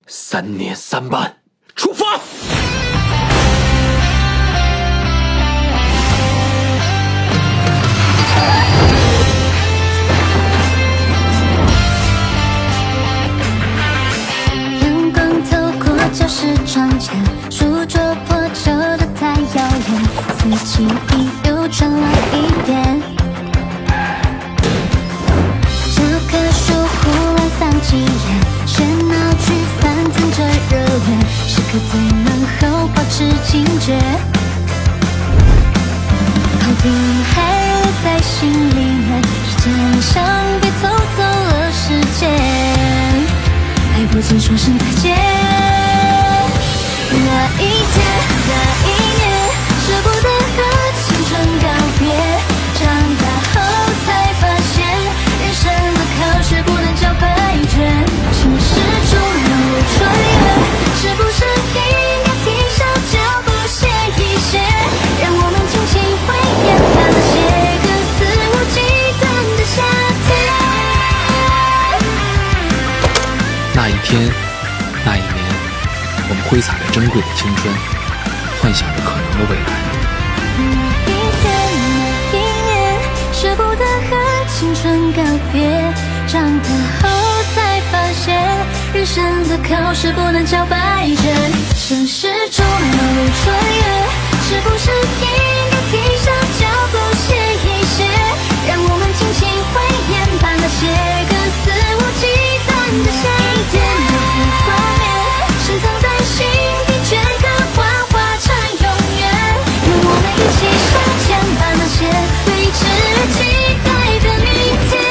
3年3班，出发！ 阳光透过教室窗前，书桌破旧的太遥远，四季里又转了一遍。这棵树忽然散几叶，喧闹剧翻腾着热烈，时刻对门后保持警觉。好听还留在心里面，时间像被偷走了时间，来不及说声再见。那一天，那一年，舍不得和青春告别，长大后才发现，人生的考试不能交白卷，城市中路穿越，是不是应该停下脚步歇一歇，让我们尽情回忆那些个肆无忌惮的夏天。 那一天，那一年，我们挥洒着珍贵的青春，幻想着可能的未来。 那一天，那一年，舍不得和青春告别，长大后才发现，人生的考试不能交白卷，城市中路穿越，是不是应该停下脚步歇一歇，让我们尽情回忆把那些个肆无忌惮的夏天都是画面，深藏在心底，镌刻花花成永远，让我们一起向前，把那些未知期待的明天。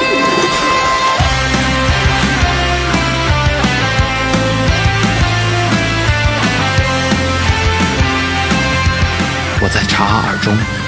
我在察哈尔中